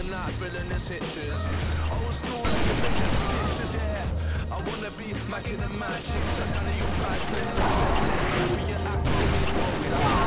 and that villainous hitches. Old school like a bitches with stitches, yeah. I wanna be macking the magic, so none of you bad players. Let's carry your act, what we have.